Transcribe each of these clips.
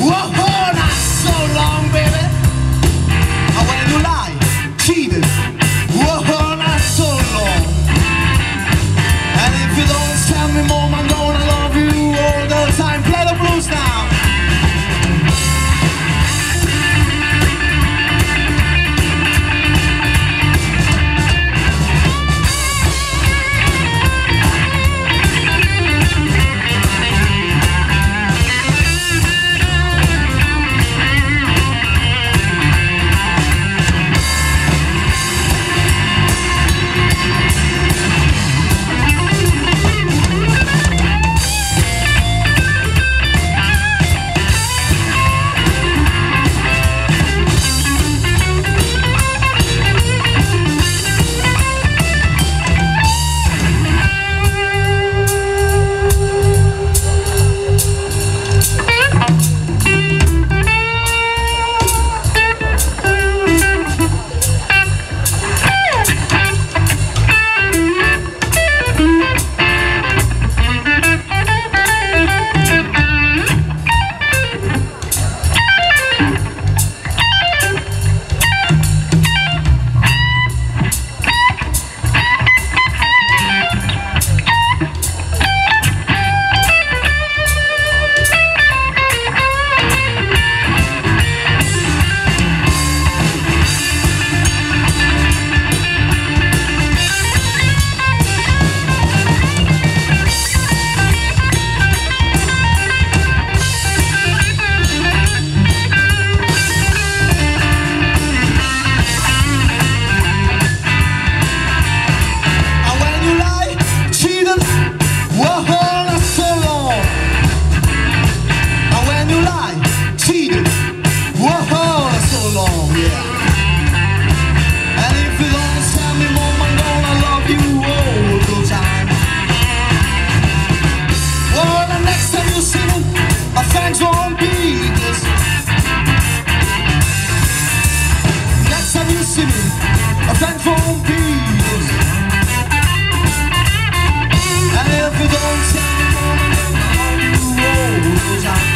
Whoa, not so long, baby. And when you lie, cheated. Whoa, not so long. And if you don't tell me more, I'm gonna love you all the time. Play the blues now. Thanks won't be this. Next time you see me, thanks won't be this. And if you don't tell me more, I'll do all the time.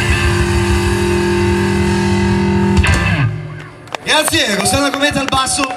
Grazie, Rossana Cometa al basso.